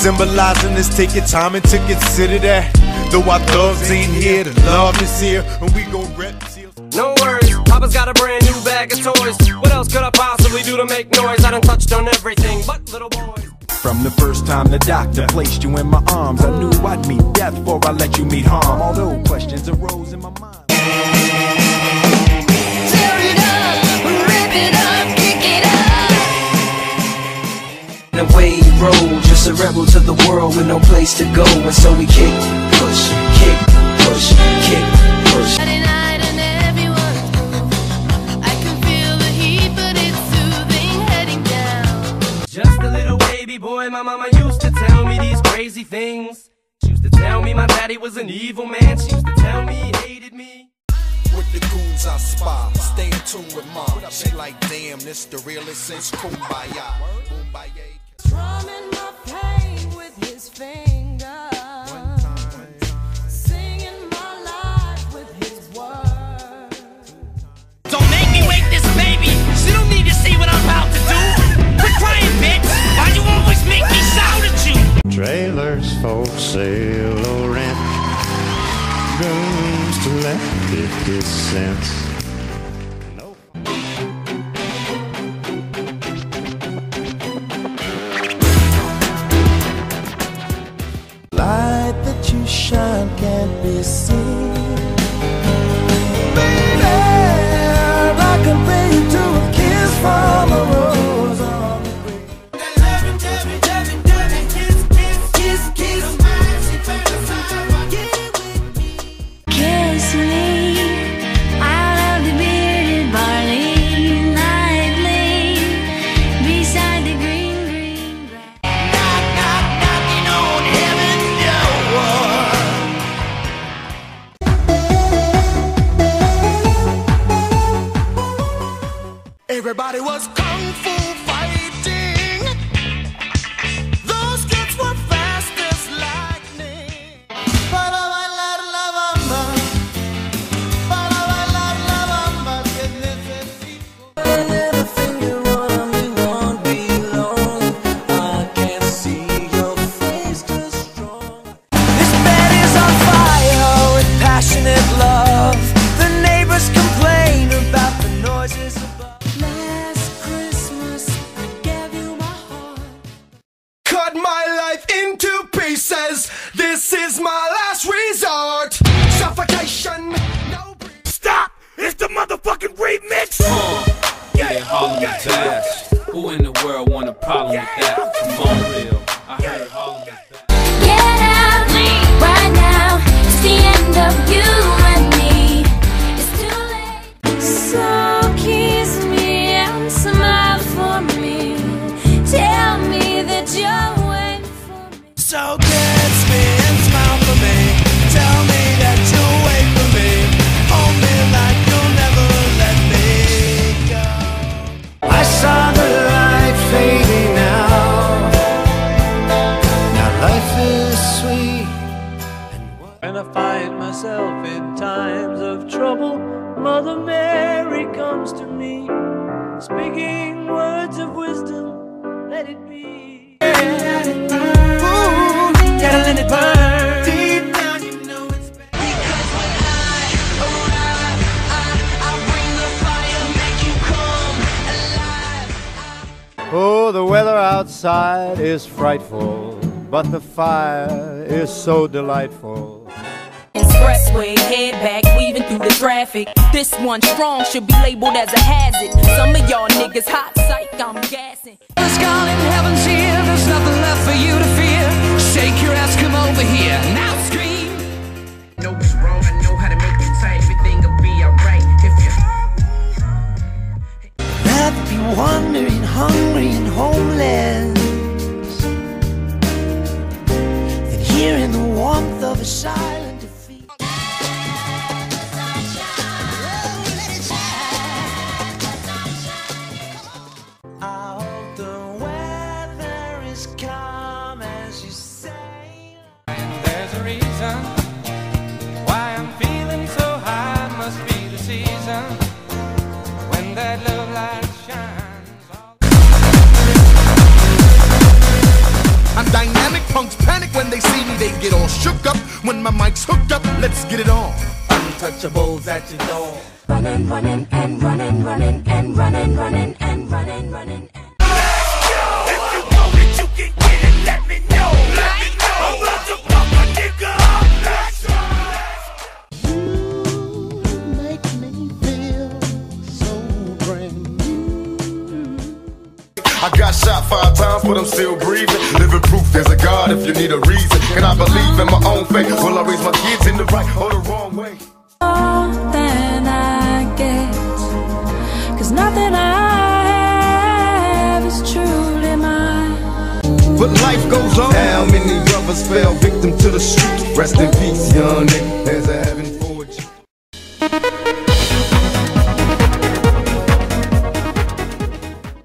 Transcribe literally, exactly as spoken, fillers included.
symbolizing this. Take your time and to consider that. Though our thugs ain't here, the love is here, and we gon' rep till. No worries, Papa's got a brand new bag of toys. What else could I possibly do to make noise? I done touched on everything but little boys. From the first time the doctor placed you in my arms, I knew I'd meet death before I let you meet harm. Although questions arose in my mind. Tear it up, rip it up, kick it up. The way he rolled, just a rebel to the world with no place to go. And so we kick, push, kick, push, kick, push. Friday night and everyone's moved. I can feel the heat, but it's soothing heading down. Just a little baby boy, my mama used to tell me these crazy things. She used to tell me my daddy was an evil man. She used to tell me he hated me. With the goons I spy, stay in tune with mom. She like, damn, this the realest since Kumbaya. Kumbaya. Drumming my pain with his fingers, singing my life with his words. Don't make me wake this baby. She don't need to see what I'm about to do. Quit crying, bitch. Why you always make me shout at you? Trailers for sale or rent, rooms to let fifty cents. Light that you shine can't be seen. Baby, I can pay you to a kiss from a rose on the green. Kiss, kiss, kiss me out of the bearded barley, lightly beside the green, green grass. Knock, knock, knocking on heaven's door. Everybody was kung fu fighting. Those kids were fast as lightning. Para bailar la bamba, para bailar la bamba, que necesito. Little finger on me won't be long. I can't see your face too strong. This bed is on fire with passionate love. The neighbors complain about the noises above. Last Christmas, I gave you my heart. Cut my life into pieces. This is my last resort. Suffocation, no breath. Stop! It's the motherfucking remix! Yeah, Harlem is bad. Who in the world want a problem with that? Come on, real. I heard Harlem is bad. Get out right now. It's the end of you and me. It's too late. So kiss me and smile for me. Tell me that you're waiting for me. So kiss me and smile for me. Tell me that you'll wait for me. Hold me like you'll never let me go. I saw the light fading out. Now life is sweet. When I find myself in times of trouble, Mother Mary comes to me, speaking words of wisdom, let it be. Ooh, gotta let it burn. Deep down you know it's bad. Because when I arrive, I, I bring the fire, make you come alive. Oh, the weather outside is frightful, but the fire is so delightful. Expressway, head back, weaving through the traffic. This one strong should be labeled as a hazard. Some of y'all niggas hot psych, I'm gassing. There's God in heaven's here, there's nothing left for you to fear. Shake your ass, come over here, now scream. Know what's wrong, I know how to make you tight. Everything will be alright if you Rather be wandering, hungry and homeless than here in the warmth of a silent defeat. I hope the weather is calm as you say. And there's a reason why I'm feeling so high. Must be the season when that love light shines. I'm dynamic. punks panic when they see me, they get all shook up. When my mic's hooked up, let's get it on. Untouchables at your door. Running, running, and running, running, and running, running, and running, running, and If you want it, you can get it, let me know. Let me know. I'm about to pump a nigga up. Let's go. You make me feel so brand new. I got shot five times, but I'm still breathing. Living proof there's a God if you need a reason. And I believe in my own faith. Will I raise my kids in the right or the wrong way? more than I get, 'cause nothing I have is truly mine. But life goes on. How many brothers fell victim to the streets? Rest in peace, young nigga. There's a heaven for